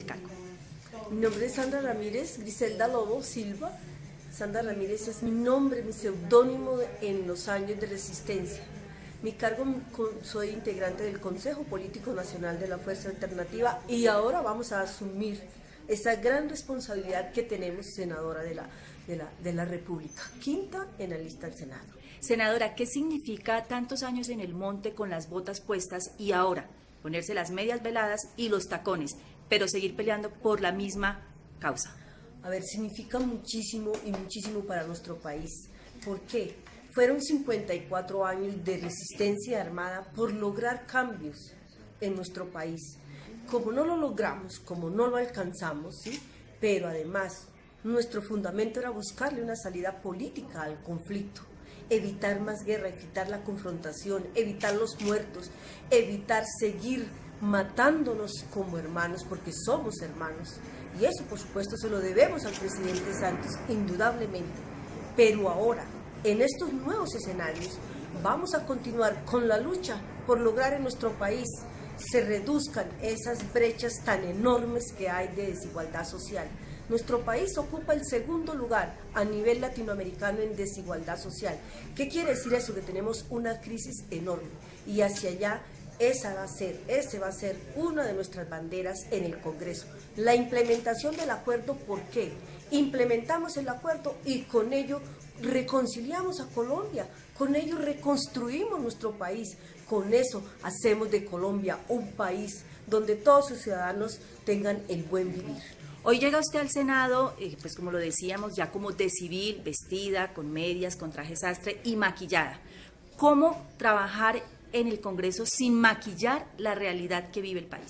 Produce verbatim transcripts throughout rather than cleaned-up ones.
cargo. Mi nombre es Sandra Ramírez, Griselda Lobo Silva. Sandra Ramírez es mi nombre, mi seudónimo en los años de resistencia. Mi cargo, soy integrante del Consejo Político Nacional de la Fuerza Alternativa y ahora vamos a asumir esa gran responsabilidad que tenemos, senadora de la, de la, de la República, quinta en la lista del Senado. Senadora, ¿qué significa tantos años en el monte con las botas puestas y ahora ponerse las medias veladas y los tacones, pero seguir peleando por la misma causa? A ver, significa muchísimo y muchísimo para nuestro país. ¿Por qué? Fueron cincuenta y cuatro años de resistencia armada por lograr cambios en nuestro país. Como no lo logramos, como no lo alcanzamos, ¿sí? Pero además nuestro fundamento era buscarle una salida política al conflicto, evitar más guerra, evitar la confrontación, evitar los muertos, evitar seguir matándonos como hermanos, porque somos hermanos. Y eso, por supuesto, se lo debemos al presidente Santos, indudablemente. Pero ahora, en estos nuevos escenarios, vamos a continuar con la lucha por lograr en nuestro país se reduzcan esas brechas tan enormes que hay de desigualdad social. Nuestro país ocupa el segundo lugar a nivel latinoamericano en desigualdad social. ¿Qué quiere decir eso? Que tenemos una crisis enorme y hacia allá esa va a ser, ese va a ser una de nuestras banderas en el Congreso. La implementación del acuerdo, ¿por qué? Implementamos el acuerdo y con ello reconciliamos a Colombia, con ello reconstruimos nuestro país, con eso hacemos de Colombia un país donde todos sus ciudadanos tengan el buen vivir. Hoy llega usted al Senado, eh, pues como lo decíamos, ya como de civil, vestida, con medias, con traje sastre y maquillada. ¿Cómo trabajar en el Congreso sin maquillar la realidad que vive el país?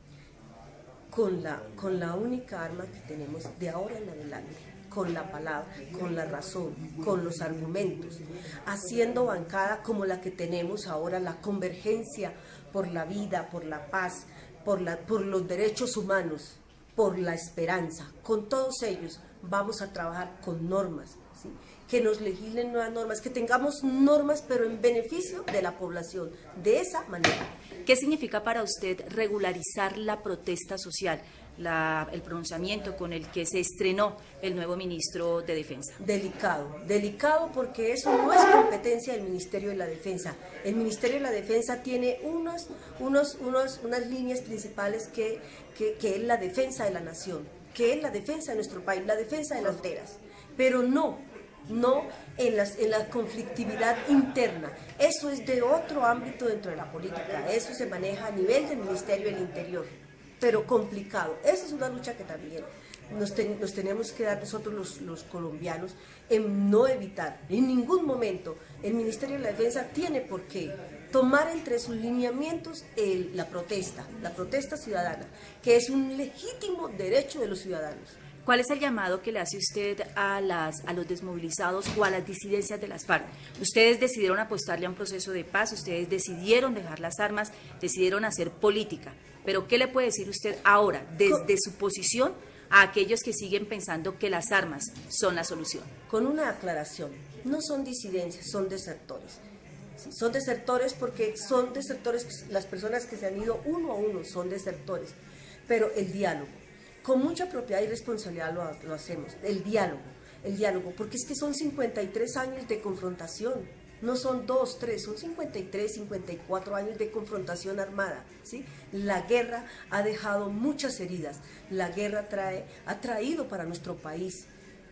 Con la, con la única arma que tenemos de ahora en adelante, con la palabra, con la razón, con los argumentos, haciendo bancada como la que tenemos ahora, la convergencia por la vida, por la paz, por, la, por los derechos humanos, por la esperanza. Con todos ellos vamos a trabajar con normas, ¿sí? Que nos legislen nuevas normas, que tengamos normas pero en beneficio de la población, de esa manera. ¿Qué significa para usted regularizar la protesta social, la, el pronunciamiento con el que se estrenó el nuevo ministro de Defensa? Delicado, delicado porque eso no es competencia del Ministerio de la Defensa. El Ministerio de la Defensa tiene unos, unos, unos, unas líneas principales que, que, que es la defensa de la nación, que es la defensa de nuestro país, la defensa de las fronteras, pero no no en, las, en la conflictividad interna. Eso es de otro ámbito dentro de la política, eso se maneja a nivel del Ministerio del Interior, pero complicado. Esa es una lucha que también nos, ten, nos tenemos que dar nosotros los, los colombianos en no evitar, en ningún momento el Ministerio de la Defensa tiene por qué tomar entre sus lineamientos el, la protesta, la protesta ciudadana, que es un legítimo derecho de los ciudadanos. ¿Cuál es el llamado que le hace usted a, las, a los desmovilizados o a las disidencias de las FARC? Ustedes decidieron apostarle a un proceso de paz, ustedes decidieron dejar las armas, decidieron hacer política. Pero ¿qué le puede decir usted ahora, desde su posición, a aquellos que siguen pensando que las armas son la solución? Con una aclaración, no son disidencias, son desertores. Sí, son desertores porque son desertores, las personas que se han ido uno a uno son desertores, pero el diálogo. Con mucha propiedad y responsabilidad lo, lo hacemos, el diálogo, el diálogo, porque es que son cincuenta y tres años de confrontación, no son dos, tres, son cincuenta y tres, cincuenta y cuatro años de confrontación armada, ¿sí? La guerra ha dejado muchas heridas, la guerra trae, ha traído para nuestro país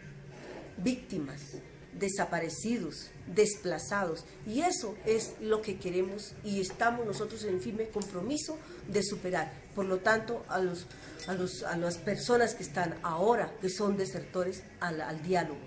víctimas, desaparecidos, desplazados, y eso es lo que queremos y estamos nosotros en firme compromiso de superar. Por lo tanto, a, los, a, los, a las personas que están ahora, que son desertores, al, al diálogo.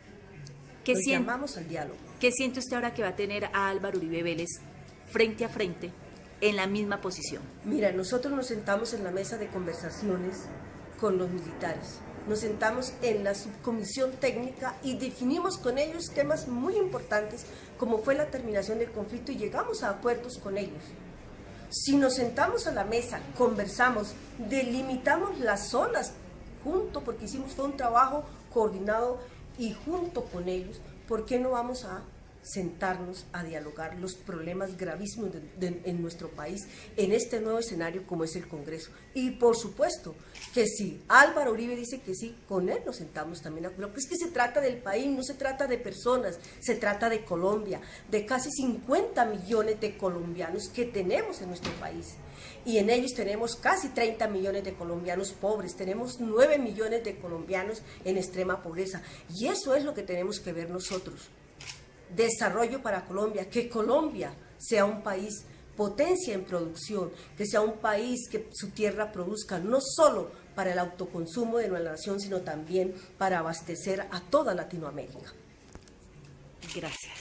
¿Qué Los siente, llamamos al diálogo. ¿Qué siente usted ahora que va a tener a Álvaro Uribe Vélez frente a frente en la misma posición? Mira, nosotros nos sentamos en la mesa de conversaciones con los militares. Nos sentamos en la subcomisión técnica y definimos con ellos temas muy importantes como fue la terminación del conflicto y llegamos a acuerdos con ellos. Si nos sentamos a la mesa, conversamos, delimitamos las zonas junto, porque hicimos fue un trabajo coordinado y junto con ellos, ¿por qué no vamos a sentarnos a dialogar los problemas gravísimos de, de, en nuestro país en este nuevo escenario como es el Congreso. Y por supuesto que si Álvaro Uribe dice que sí, con él nos sentamos también a hablar, porque es que se trata del país, no se trata de personas, se trata de Colombia, de casi cincuenta millones de colombianos que tenemos en nuestro país. Y en ellos tenemos casi treinta millones de colombianos pobres, tenemos nueve millones de colombianos en extrema pobreza. Y eso es lo que tenemos que ver nosotros. Desarrollo para Colombia, que Colombia sea un país potencia en producción, que sea un país que su tierra produzca no solo para el autoconsumo de la nación, sino también para abastecer a toda Latinoamérica. Gracias.